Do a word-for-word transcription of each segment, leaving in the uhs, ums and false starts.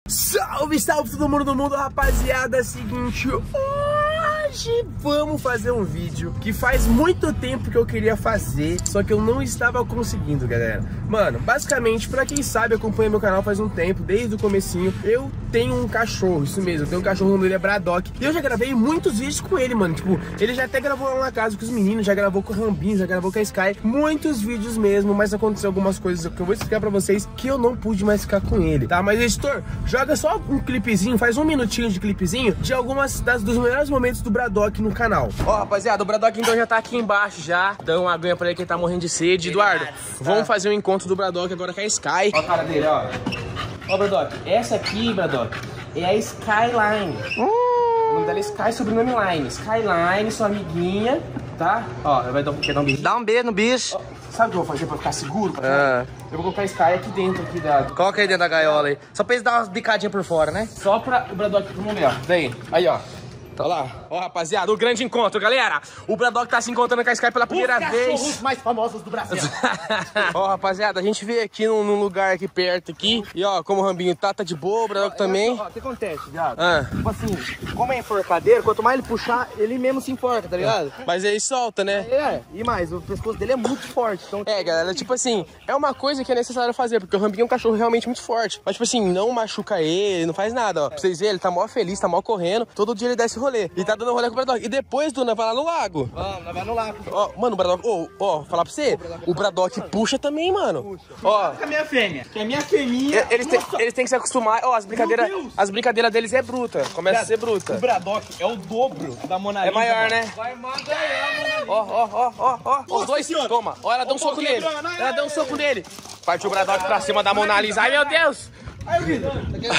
Salve, salve todo mundo do mundo, rapaziada. É o seguinte, hoje vamos fazer um vídeo que faz muito tempo que eu queria fazer, só que eu não estava conseguindo, galera. Mano, basicamente, pra quem sabe, acompanha meu canal faz um tempo, desde o comecinho, eu tenho um cachorro, isso mesmo, eu tenho um cachorro, o nome dele é Braddock. E eu já gravei muitos vídeos com ele, mano. Tipo, ele já até gravou lá na casa com os meninos, já gravou com o Rambinho, já gravou com a Sky. Muitos vídeos mesmo, mas aconteceu algumas coisas que eu vou explicar pra vocês que eu não pude mais ficar com ele, tá? Mas, editor, joga só um clipezinho, faz um minutinho de clipezinho de algumas das, dos melhores momentos do Braddock no canal. Ó, rapaziada, o Braddock então já tá aqui embaixo já. Dá uma aguinha pra ele que ele tá morrendo de sede. Eduardo, vamos fazer um encontro do Braddock agora com a Sky. Ó a cara dele, ó. Ó, Braddock, essa aqui, Braddock, é a Skyline. Hum. O nome dela é Sky, sobrenome Line. Skyline, sua amiguinha, tá? Ó, vai dar, quer dar um beijo? Dá um beijo no bicho. Ó, sabe o que eu vou fazer pra ficar seguro? Pra ah. Eu vou colocar a Sky aqui dentro aqui da... Coloca aí dentro da gaiola aí. Só pra eles dar umas bicadinhas por fora, né? Só pra o Braddock, vamos ver, ó. Vem, aí, ó. Tá lá. Ó, rapaziada, o grande encontro, galera. O Braddock tá se encontrando com a Sky pela primeira Os vez. Os cachorros mais famosos do Brasil. Ó, rapaziada, a gente veio aqui num, num lugar aqui perto aqui. E ó, como o Rambinho tá, tá de boa, o Braddock também. Ó, o que acontece, viado? Ah. Tipo assim, como é enforcadeiro, quanto mais ele puxar, ele mesmo se enforca, tá ligado? Mas aí solta, né? É, e mais, o pescoço dele é muito forte. Então... É, galera, tipo assim, é uma coisa que é necessário fazer, porque o Rambinho é um cachorro realmente muito forte. Mas, tipo assim, não machuca ele, não faz nada, ó. Pra vocês verem, ele tá mó feliz, tá mó correndo. Todo dia ele dá esse rolê. E tá dando rolê com o Braddock. E depois, Duna, vai lá no lago. Vamos, nós vai no lago. Ó, mano, o Braddock, ó, ó, falar pra você, o Braddock puxa também, mano. Puxa. Ó. Com a minha fêmea. Que a minha fêmea... Eles têm, eles têm que se acostumar, ó, as brincadeiras, as brincadeiras deles é bruta, começa a ser bruta. O Braddock é o dobro da Mona Lisa. É maior, né? Vai ganhar, Ó, ó, ó, ó, ó, os dois, senhora. toma, ó, ela deu um Ó, soco nele, quebrando, ai, ela ai, deu um ai, soco ai. nele. Partiu o Braddock pra cima da Mona Lisa, ai meu Deus. Aí, Vitor.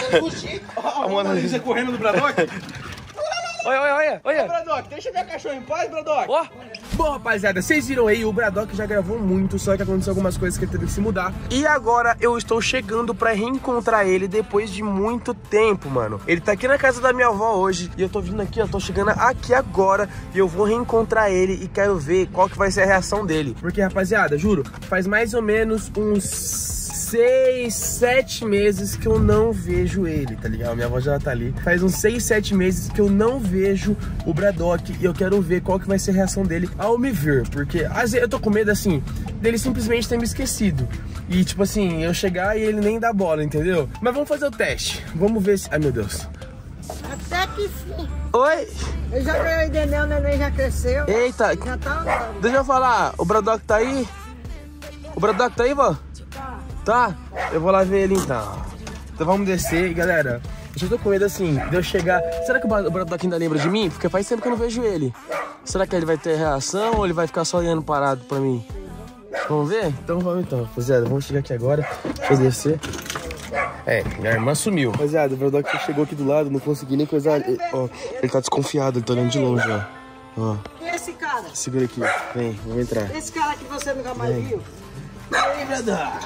A Mona Lisa correndo do Braddock. Olha, olha, olha, olha. Ô, Braddock, deixa minha cachorra em paz, Braddock. Ó. Bom, rapaziada, vocês viram aí, o Braddock já gravou muito, só que aconteceu algumas coisas que ele teve que se mudar. E agora eu estou chegando pra reencontrar ele depois de muito tempo, mano. Ele tá aqui na casa da minha avó hoje e eu tô vindo aqui, ó, tô chegando aqui agora e eu vou reencontrar ele e quero ver qual que vai ser a reação dele. Porque, rapaziada, juro, faz mais ou menos uns... seis, sete meses que eu não vejo ele, tá ligado? Minha avó já tá ali. Faz uns seis, sete meses que eu não vejo o Braddock e eu quero ver qual que vai ser a reação dele ao me ver. Porque às vezes eu tô com medo, assim, dele simplesmente ter me esquecido. E, tipo assim, eu chegar e ele nem dá bola, entendeu? Mas vamos fazer o teste. Vamos ver se... Ai, meu Deus. Até que sim. Oi? Eu já ganhei o neném, o neném já cresceu. Eita. Já tá andando. Deixa eu falar, o Braddock tá aí? O Braddock tá aí, vó? Tá? Eu vou lá ver ele então. Então vamos descer, galera. Eu já tô com medo assim, de eu chegar. Será que o Braddock ainda lembra de mim? Porque faz tempo que eu não vejo ele. Será que ele vai ter reação ou ele vai ficar só olhando parado pra mim? Vamos ver? Então vamos então, rapaziada. Vamos chegar aqui agora. Vou descer. É, minha irmã sumiu. Rapaziada, o Braddock chegou aqui do lado, não consegui nem coisar. Ele, ó, ele tá desconfiado, ele tá olhando de longe, ó. Ó. Quem é esse cara? Segura aqui, vem, vamos entrar. Esse cara que você nunca mais Vem. viu? E aí, Braddock?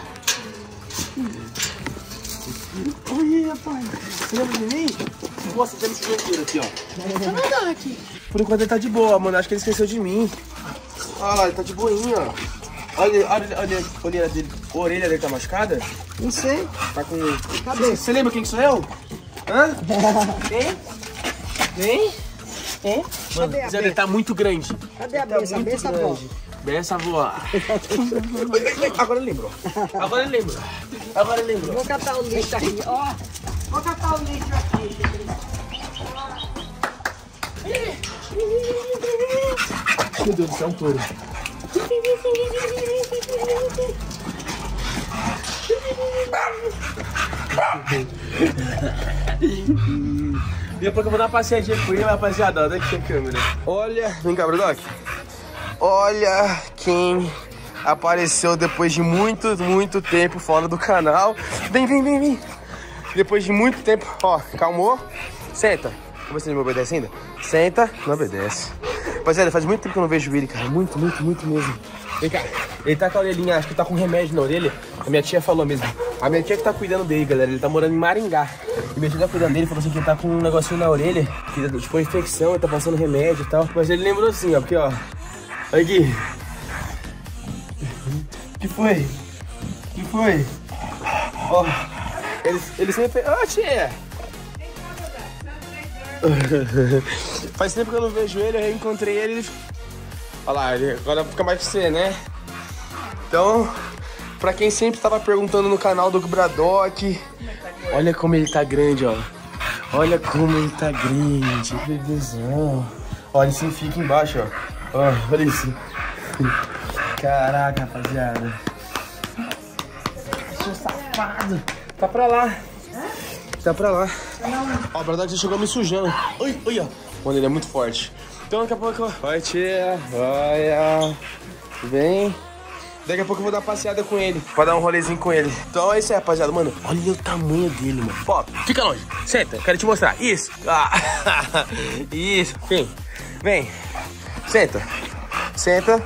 Oi, rapaz. Você lembra de mim? Nossa, tem esse jogueiro aqui, ó. É verdade. Por enquanto ele tá de boa, mano. Acho que ele esqueceu de mim. Olha lá, ele tá de boinha, ó. Olha, olha, olha a orelha dele. A orelha dele tá machucada? Não sei. Tá com... Cadê? Você lembra quem que sou eu? Hã? Quem? Quem? Quem? Mano, Cadê a ele benção? tá muito grande. Cadê a Ele tá benção? A muito benção grande. Benção, avó. Agora ele lembrou. Agora ele lembrou. Agora ele lembrou. Vou catar o lixo aqui, ó. Vou catar o lixo aqui. Meu Deus do céu, é um touro. Depois que eu vou dar uma passeadinha com ele, rapaziada, olha aqui a câmera. Olha, vem cá, Braddock. Olha quem apareceu depois de muito, muito tempo fora do canal. Vem, vem, vem, vem. Depois de muito tempo, ó, calmou. Senta. Vamos ver se ele me obedece ainda. Senta, não obedece. Rapaziada, faz muito tempo que eu não vejo ele, cara. Muito, muito, muito mesmo. Vem cá. Ele tá com a orelhinha, acho que tá com remédio na orelha. A minha tia falou mesmo. A minha tia que tá cuidando dele, galera. Ele tá morando em Maringá. E minha tia tá cuidando dele, falou assim que ele tá com um negocinho na orelha. Que tipo, infecção, ele tá passando remédio e tal. Mas ele lembrou assim, ó, porque, ó. Olha aqui. Que foi? Que foi? Ó. Ele, ele sempre... Ô, tia! Faz tempo que eu não vejo ele, eu reencontrei ele. ele... Olha lá, ele agora fica mais que você, né? Então, pra quem sempre tava perguntando no canal do Braddock, olha como ele tá grande, ó. Olha como ele tá grande, bebezão. Olha, ele fica embaixo, ó. Ó, olha isso. Caraca, rapaziada. Seu safado. Tá pra lá. Tá pra lá. Ó, o Braddock já chegou me sujando. Oi, oi, ó. Mano, ele é muito forte. Então daqui a pouco... Vai, tia. Vai, vem. Daqui a pouco eu vou dar uma passeada com ele. Pra dar um rolezinho com ele. Então é isso aí, rapaziada. Mano, olha o tamanho dele, mano. Ó, fica longe. Senta, quero te mostrar. Isso. Ah. Isso. Vem. Vem. Senta. Senta.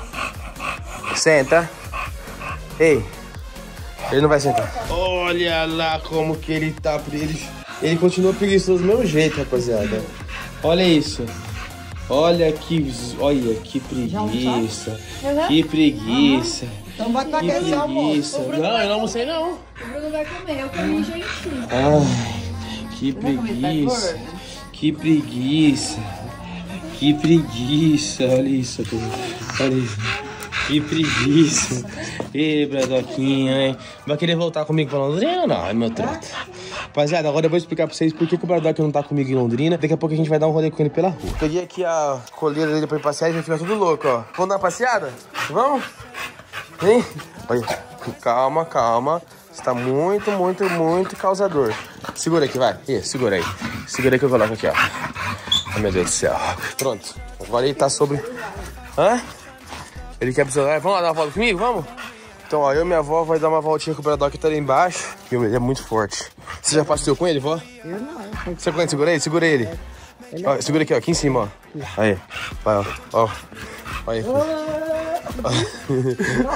Senta. Ei. Ele não vai sentar. Olha lá como que ele tá preguiçoso. Ele continua preguiçoso do mesmo jeito, rapaziada. Olha isso. Olha que... Olha que preguiça. Que preguiça. Então vai pra Que aquele preguiça. almoço. Não, eu não almocei não. O Bruno vai comer, eu comi já enchi. Ai, que preguiça. Que preguiça. Que preguiça. Olha isso, olha isso. Que preguiça. Ê, Braddoquinho, hein? Vai querer voltar comigo pra Londrina ou não? É meu truta. Rapaziada, agora eu vou explicar pra vocês por que, que o Braddock não tá comigo em Londrina. Daqui a pouco a gente vai dar um rolê com ele pela rua. Peguei aqui a coleira dele pra ir passear e já fica tudo louco, ó. Vamos dar uma passeada? Vamos? Hein? Olha, calma, calma. Você tá muito, muito, muito causador. Segura aqui, vai. Isso, segura aí. Segura aí que eu coloco aqui, ó. Ai, meu Deus do céu. Pronto. Agora ele tá sobre... Hã? Ele quer pro celular. Vamos lá dar uma volta comigo? Vamos? Então, ó, eu e minha avó vai dar uma voltinha com o Braddock que tá ali embaixo. Meu, ele é muito forte. Você já passeou com ele, vó? Eu não. Você consegue segurar ele? Segura ele. Ó, segura aqui, ó. Aqui em cima, ó. Aí. Vai, ó. Ó. Olha aqui.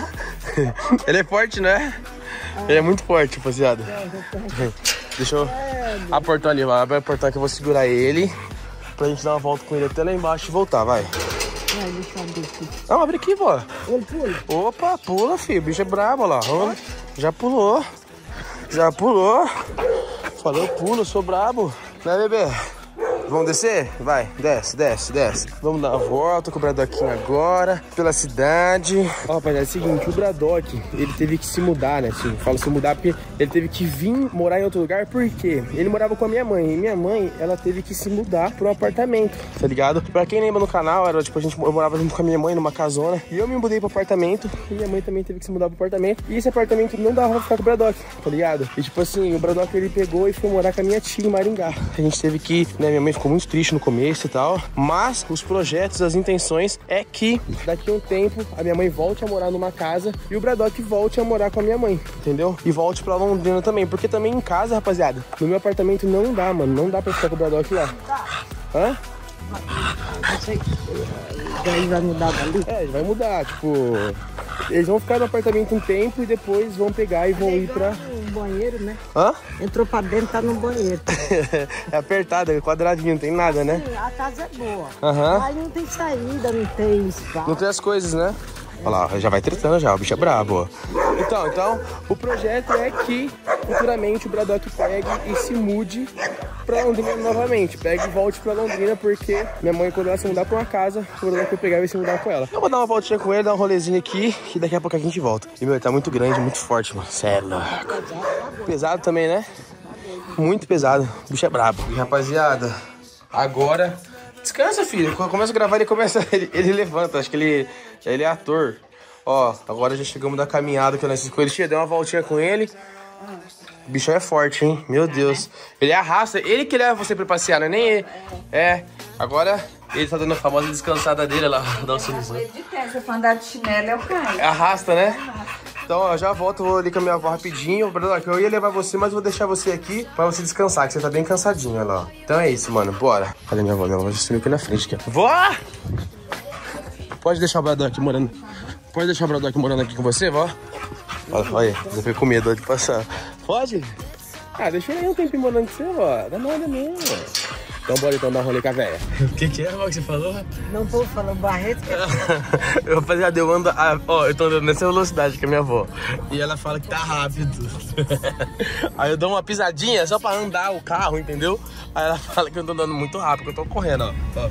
Ele é forte, né? Ele é muito forte, rapaziada. Deixa eu... A portão ali, vai. Abre a portão que eu vou segurar ele. Pra gente dar uma volta com ele até lá embaixo e voltar, vai. Vai, deixa eu abrir aqui. Não, abre aqui, vó. Ele pula. Opa, pula, filho. O bicho é brabo, olha lá. Já pulou. Já pulou. Falou, pulo, eu sou brabo. Né, bebê? Vamos descer? Vai, desce, desce, desce. Vamos dar uma volta com o Braddock agora, pela cidade. Ó, rapaziada, é o seguinte, o Braddock, ele teve que se mudar, né? Assim, falo se mudar porque ele teve que vir morar em outro lugar, por quê? Ele morava com a minha mãe, e minha mãe, ela teve que se mudar para um apartamento, tá ligado? Pra quem lembra no canal, era tipo, a gente, eu morava junto com a minha mãe numa casona, e eu me mudei pro apartamento, e minha mãe também teve que se mudar pro apartamento, e esse apartamento não dava pra ficar com o Braddock, tá ligado? E tipo assim, o Braddock, ele pegou e foi morar com a minha tia em Maringá. A gente teve que, né, minha mãe ficou muito triste no começo e tal, mas os projetos, as intenções é que daqui a um tempo a minha mãe volte a morar numa casa e o Braddock volte a morar com a minha mãe, entendeu? E volte pra Londrina também, porque também em casa, rapaziada, no meu apartamento não dá, mano, não dá pra ficar com o Braddock lá. Hã? Daí vai mudar dali? É, vai mudar, tipo, eles vão ficar no apartamento um tempo e depois vão pegar e vão ir pra... No banheiro, né? Hã? Entrou pra dentro, tá no banheiro. É apertado, é quadradinho, não tem nada, né? Sim, a casa é boa. Aham. Mas não tem saída, não tem espaço. Não tem as coisas, né? Olha lá, já vai tretando já, o bicho é brabo, ó. Então, então, o projeto é que futuramente o Braddock pegue e se mude pra Londrina novamente. Pegue e volte pra Londrina, porque minha mãe, quando ela se mudar pra uma casa, o Braddock vai pegar e vai se mudar com ela. Eu vou dar uma voltinha com ele, dar um rolezinho aqui, e daqui a pouco a gente volta. E, meu, ele tá muito grande, muito forte, mano. Cê é louco. Pesado também, né? Muito pesado. O bicho é brabo. E, rapaziada, agora... Descansa, filho. Quando começa a gravar, ele começa. Ele, ele levanta. Acho que ele, ele é ator. Ó, agora já chegamos da caminhada que eu nasci com ele. Tia, deu uma voltinha com ele. O bicho é forte, hein? Meu Deus. Ele arrasta. Ele que leva você pra passear, não é nem ele. É. Agora ele tá dando a famosa descansada dele lá. Dá um sorriso. De pé, se eu for andar de chinelo, eu caio. Arrasta, né? Então, ó, já volto, vou ali com a minha avó rapidinho. Braddock, eu ia levar você, mas vou deixar você aqui pra você descansar, que você tá bem cansadinho, olha lá. Então é isso, mano, bora. Cadê minha avó? Minha avó já sumiu aqui na frente. Aqui. Vó! Pode deixar o Braddock morando... Pode deixar o Braddock morando aqui com você, vó? Olha, olha aí, eu fiquei com medo de passar. Pode? Ah, deixa ele aí um tempinho morando com você, vó. Dá nada mesmo. Então bora então dar um rolê com a véia. O que que é, amor, que você falou? Não tô falando Barreto. Eu, rapaziada, eu ando, a, ó, eu tô andando nessa velocidade com a minha avó. E ela fala que tá rápido. Aí eu dou uma pisadinha só pra andar o carro, entendeu? Aí ela fala que eu tô andando muito rápido, que eu tô correndo, ó. ó.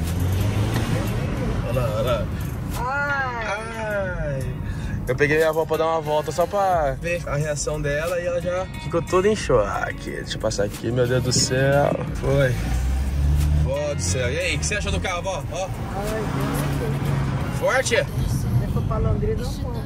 Olha lá, olha lá. Ai. Ai. Eu peguei minha avó pra dar uma volta só pra ver a reação dela e ela já ficou toda em choque. Deixa eu passar aqui, meu Deus do céu. Foi. Vó do céu. E aí, o que você achou do carro, vó? Ó. Ai, Forte? eu tô pra Londrina, não vou.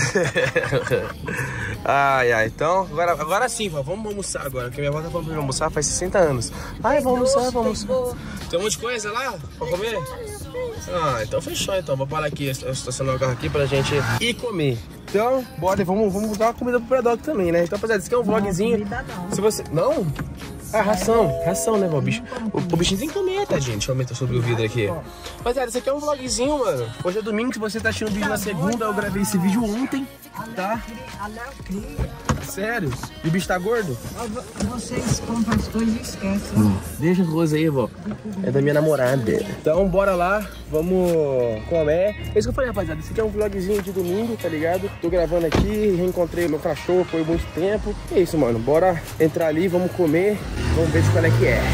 Ai, ai, então, agora, agora sim, vó, vamos almoçar agora, porque minha avó tá falando pra almoçar faz sessenta anos. Ai, vamos almoçar, vamos almoçar. Tem um monte de coisa lá pra comer? Ah, então fechou, então, vou parar aqui, estacionar o carro aqui pra gente ir comer. Então, bora, vamos, vamos dar uma comida pro Braddock também, né? Então, rapaziada, isso aqui é um vlogzinho. Não, não. Se você... Não? Ah, ração, ração, né, o bicho? O, o bichinho tem que comer, tá, gente? Deixa eu aumentar sobre o vidro aqui. Rapaziada, isso aqui é um vlogzinho, mano. Hoje é domingo, se você tá assistindo o vídeo na segunda, eu gravei esse vídeo ontem, tá? Sério? E o bicho tá gordo? Vocês compram as coisas e esquecem. Hum. Deixa a rosa aí, vó. É da minha namorada. Então, bora lá, vamos comer. É isso que eu falei, rapaziada. Esse aqui é um vlogzinho de domingo, tá ligado? Tô gravando aqui, reencontrei meu cachorro, foi muito tempo. É isso, mano. Bora entrar ali, vamos comer. Vamos ver qual é que é.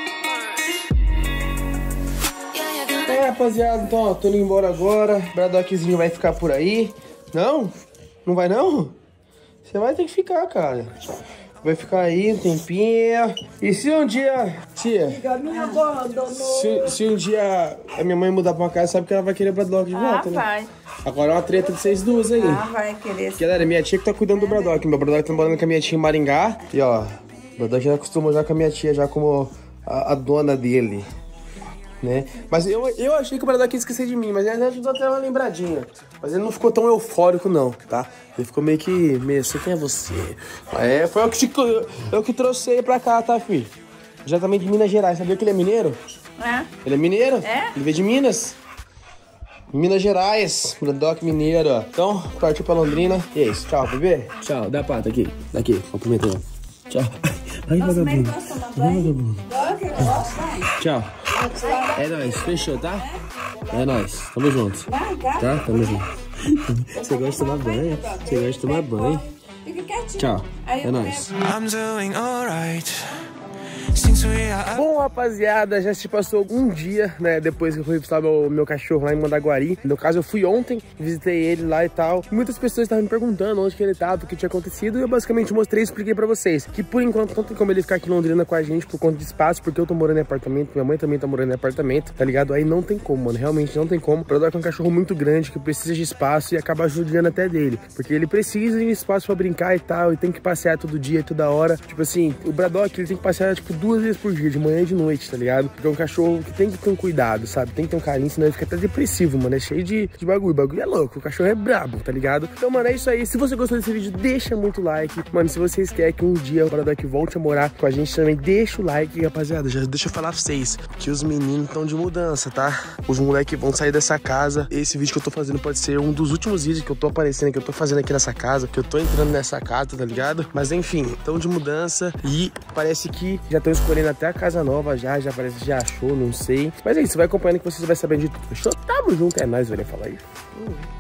É, rapaziada, então, ó, tô indo embora agora. O Braddockzinho vai ficar por aí. Não? Não vai não? Você vai ter que ficar, cara. Vai ficar aí um tempinho. E se um dia... Tia, Minha avó abandonou. se, se um dia a minha mãe mudar pra uma casa, sabe que ela vai querer o Braddock de volta, Ah, né? vai. Agora é uma treta de vocês duas aí. Ah, vai querer. Galera, minha tia que tá cuidando do Braddock. Meu Braddock tá morando com a minha tia em Maringá. E ó, o Braddock já acostumou já com a minha tia, já como a, a dona dele, né? Mas eu, eu achei que o Braddock ia esquecer de mim, mas ele ajudou até uma lembradinha. Mas ele não ficou tão eufórico, não, tá? Ele ficou meio que, meio assim, quem é você? É, foi eu que, te, eu, eu que trouxe ele pra cá, tá, filho? Diretamente de Minas Gerais. Sabia que ele é mineiro? É? Ele é mineiro? É? Ele veio de Minas. Minas Gerais, Braddock mineiro, ó. Então, partiu pra Londrina. E é isso, tchau, bebê. Tchau, dá a pata aqui. Daqui, cumprimentando. Tchau. Ai, vagabundo. Ai, vagabundo. Tchau. É nóis, fechou, tá? É nóis, tamo junto. Tá? Tamo junto. Você gosta de tomar banho? Você gosta de tomar banho? Fica quietinho. Tchau, é nóis. Bom, rapaziada, já se passou um dia, né, depois que eu fui visitar o meu cachorro lá em Mandaguari. No caso, eu fui ontem, visitei ele lá e tal. Muitas pessoas estavam me perguntando onde que ele tava, o que tinha acontecido, e eu basicamente mostrei e expliquei pra vocês que por enquanto não tem como ele ficar aqui em Londrina com a gente por conta de espaço, porque eu tô morando em apartamento, minha mãe também tá morando em apartamento, tá ligado? Aí não tem como, mano, realmente não tem como. O Braddock é um cachorro muito grande que precisa de espaço e acaba ajudando até dele, porque ele precisa de espaço pra brincar e tal, e tem que passear todo dia, toda hora. Tipo assim, o Braddock, ele tem que passear, tipo, duas vezes por dia, de manhã e de noite, tá ligado? Porque é um cachorro que tem que ter um cuidado, sabe? Tem que ter um carinho, senão ele fica até depressivo, mano. É cheio de, de bagulho. O bagulho é louco. O cachorro é brabo, tá ligado? Então, mano, é isso aí. Se você gostou desse vídeo, deixa muito like. Mano, se vocês querem que um dia o Braddock volte a morar com a gente também, deixa o like. E, rapaziada, já deixa eu falar pra vocês que os meninos estão de mudança, tá? Os moleques vão sair dessa casa. Esse vídeo que eu tô fazendo pode ser um dos últimos vídeos que eu tô aparecendo, que eu tô fazendo aqui nessa casa, que eu tô entrando nessa casa, tá ligado? Mas, enfim, estão de mudança e parece que já estão escolhendo até a casa nova já, já parece que já achou, não sei. Mas é isso, vai acompanhando que vocês vão sabendo de tudo. Fechou? Tamo junto, é nóis, velho, falar isso.